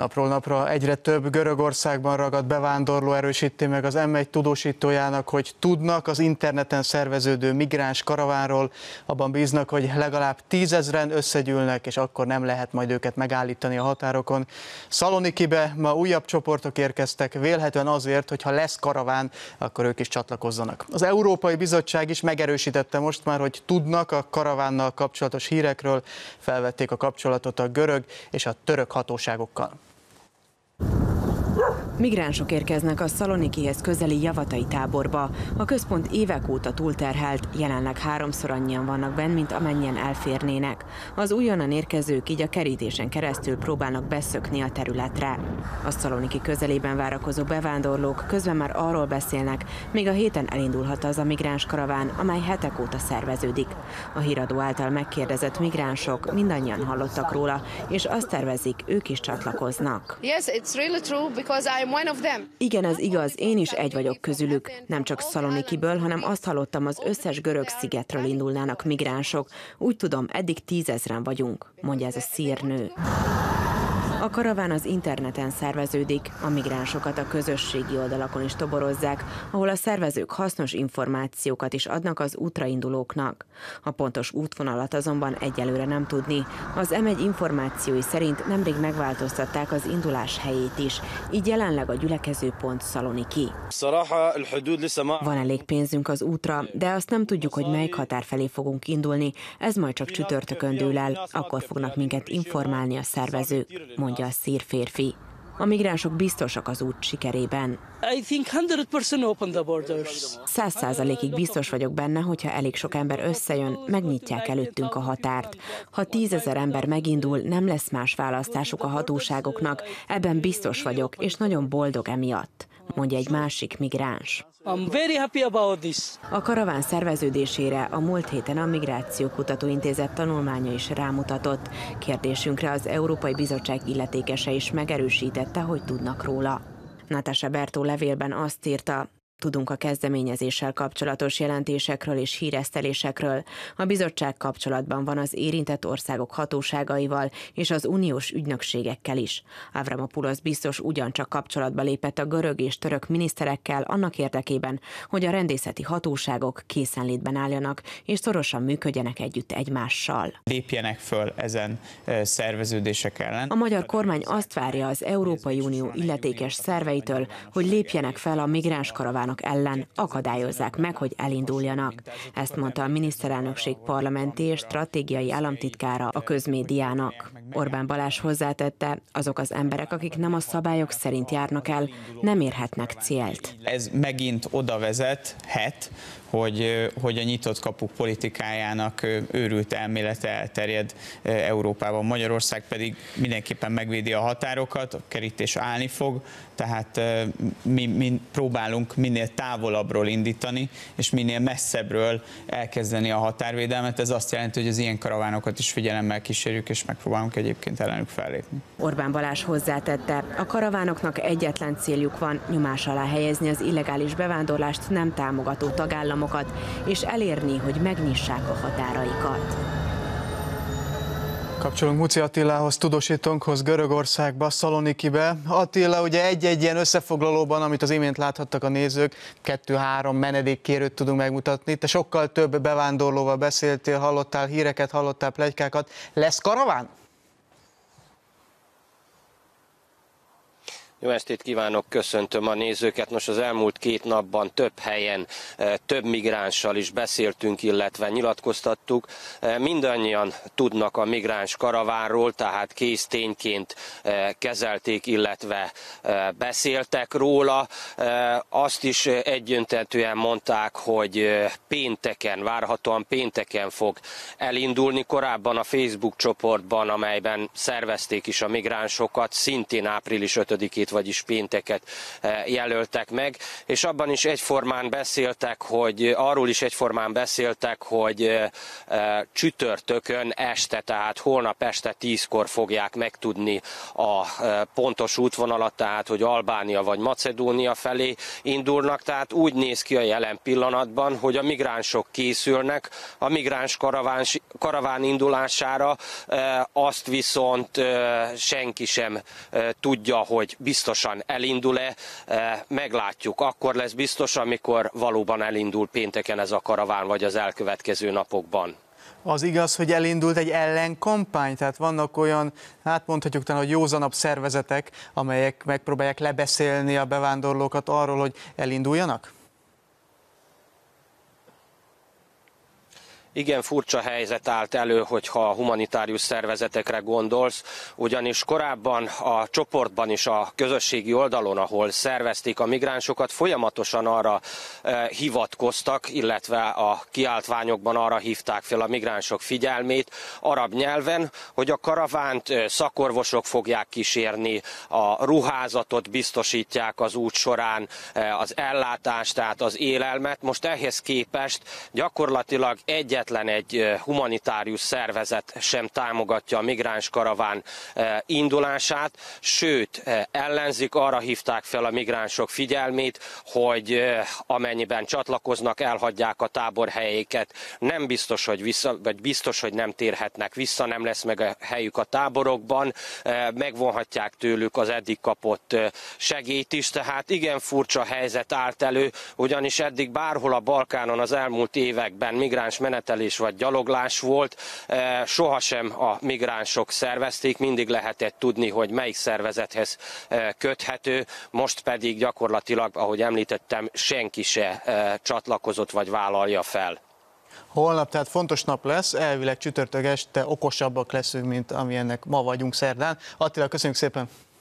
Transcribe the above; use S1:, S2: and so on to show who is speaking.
S1: Napról napra egyre több Görögországban ragadt bevándorló erősíti meg az M1 tudósítójának, hogy tudnak az interneten szerveződő migráns karavánról, abban bíznak, hogy legalább 10 000-en összegyűlnek, és akkor nem lehet majd őket megállítani a határokon. Szalonikibe ma újabb csoportok érkeztek, vélhetően azért, hogy ha lesz karaván, akkor ők is csatlakozzanak. Az Európai Bizottság is megerősítette most már, hogy tudnak a karavánnal kapcsolatos hírekről, felvették a kapcsolatot a görög és a török hatóságokkal.
S2: Migránsok érkeznek a Szalonikihez közeli javatai táborba. A központ évek óta túlterhelt, jelenleg 3-szor annyian vannak benn, mint amennyien elférnének. Az újonnan érkezők így a kerítésen keresztül próbálnak beszökni a területre. A Szaloniki közelében várakozó bevándorlók közben már arról beszélnek, még a héten elindulhat az a migráns karaván, amely hetek óta szerveződik. A híradó által megkérdezett migránsok mindannyian hallottak róla, és azt tervezik, ők is csatlakoznak. Igen, ez igaz, én is egy vagyok közülük. Nem csak Szalonikiből, hanem azt hallottam, az összes görög szigetről indulnának migránsok. Úgy tudom, eddig 10 000-en vagyunk, mondja ez a szír nő. A karaván az interneten szerveződik, a migránsokat a közösségi oldalakon is toborozzák, ahol a szervezők hasznos információkat is adnak az útraindulóknak. A pontos útvonalat azonban egyelőre nem tudni. Az M1 információi szerint nemrég megváltoztatták az indulás helyét is, így jelenleg a gyülekezőpont Szaloniki. Van elég pénzünk az útra, de azt nem tudjuk, hogy melyik határ felé fogunk indulni, ez majd csak csütörtökön dől el, akkor fognak minket informálni a szervezők, mondja a szír férfi. A migránsok biztosak az út sikerében. 100%-ig biztos vagyok benne, hogyha elég sok ember összejön, megnyitják előttünk a határt. Ha 10 000 ember megindul, nem lesz más választásuk a hatóságoknak, ebben biztos vagyok, és nagyon boldog emiatt, mondja egy másik migráns. A karaván szerveződésére a múlt héten a Migrációkutató Intézet tanulmánya is rámutatott. Kérdésünkre az Európai Bizottság illetékese is megerősítette, hogy tudnak róla. Natasha Bertó levélben azt írta: tudunk a kezdeményezéssel kapcsolatos jelentésekről és híresztelésekről. A bizottság kapcsolatban van az érintett országok hatóságaival és az uniós ügynökségekkel is. Avramopoulos biztos ugyancsak kapcsolatba lépett a görög és török miniszterekkel annak érdekében, hogy a rendészeti hatóságok készenlétben álljanak és szorosan működjenek együtt egymással.
S3: Lépjenek föl ezen szerveződések ellen.
S2: A magyar kormány azt várja az Európai Unió illetékes szerveitől, hogy lépjenek fel a migráns karavánok ellen, akadályozzák meg, hogy elinduljanak. Ezt mondta a miniszterelnökség parlamenti és stratégiai államtitkára a közmédiának. Orbán Balázs hozzátette, azok az emberek, akik nem a szabályok szerint járnak el, nem érhetnek célt.
S3: Ez megint oda vezethet, hogy a nyitott kapuk politikájának őrült elmélete elterjed Európában. Magyarország pedig mindenképpen megvédi a határokat, a kerítés állni fog, tehát mi próbálunk minél távolabbról indítani, és minél messzebbről elkezdeni a határvédelmet. Ez azt jelenti, hogy az ilyen karavánokat is figyelemmel kísérjük, és megpróbálunk egyébként ellenük fellépni.
S2: Orbán Balázs hozzátette, a karavánoknak egyetlen céljuk van: nyomás alá helyezni az illegális bevándorlást nem támogató tagállamokat, és elérni, hogy megnyissák a határaikat.
S1: Kapcsolunk Muci Attilához, tudósítónkhoz Görögországba, Szalonikibe. Attila, ugye egy-egy ilyen összefoglalóban, amit az imént láthattak a nézők, 2-3 menedékkérőt tudunk megmutatni. Te sokkal több bevándorlóval beszéltél, hallottál híreket, hallottál pletykákat. Lesz karaván?
S4: Jó estét kívánok, köszöntöm a nézőket. Most az elmúlt 2 napban több helyen, több migránssal is beszéltünk, illetve nyilatkoztattuk. Mindannyian tudnak a migráns karavánról, tehát kész tényként kezelték, illetve beszéltek róla. Azt is egyöntetően mondták, hogy várhatóan pénteken fog elindulni. Korábban a Facebook csoportban, amelyben szervezték is a migránsokat, szintén április 5-ét vagyis pénteket jelöltek meg, és abban is egyformán beszéltek, arról is egyformán beszéltek, hogy csütörtökön este, tehát holnap este 10-kor fogják megtudni a pontos útvonalat, tehát hogy Albánia vagy Macedónia felé indulnak, tehát úgy néz ki a jelen pillanatban, hogy a migránsok készülnek a migráns karaván indulására, azt viszont senki sem tudja, hogy biztosan elindul-e, meglátjuk. Akkor lesz biztos, amikor valóban elindul pénteken ez a karaván, vagy az elkövetkező napokban.
S1: Az igaz, hogy elindult egy ellenkampány? Tehát vannak olyan, hát mondhatjuk talán, hogy józanabb szervezetek, amelyek megpróbálják lebeszélni a bevándorlókat arról, hogy elinduljanak?
S4: Igen, furcsa helyzet állt elő, hogyha a humanitárius szervezetekre gondolsz, ugyanis korábban a csoportban is a közösségi oldalon, ahol szervezték a migránsokat, folyamatosan arra hivatkoztak, illetve a kiáltványokban arra hívták fel a migránsok figyelmét arab nyelven, hogy a karavánt szakorvosok fogják kísérni, a ruházatot biztosítják az út során, az ellátást, tehát az élelmet. Most ehhez képest gyakorlatilag egyetlen egy humanitárius szervezet sem támogatja a migráns karaván indulását, sőt, ellenzik, arra hívták fel a migránsok figyelmét, hogy amennyiben csatlakoznak, elhagyják a táborhelyeiket, nem biztos, hogy vagy biztos, hogy nem térhetnek vissza, nem lesz meg a helyük a táborokban, megvonhatják tőlük az eddig kapott segélyt is, tehát igen furcsa helyzet állt elő, ugyanis eddig bárhol a Balkánon az elmúlt években migráns menetelés vagy gyaloglás volt, sohasem a migránsok szervezték, mindig lehetett tudni, hogy melyik szervezethez köthető, most pedig gyakorlatilag, ahogy említettem, senki se csatlakozott vagy vállalja fel.
S1: Holnap tehát fontos nap lesz, elvileg csütörtök este okosabbak leszünk, mint amilyennek ma vagyunk szerdán. Attila, köszönjük szépen!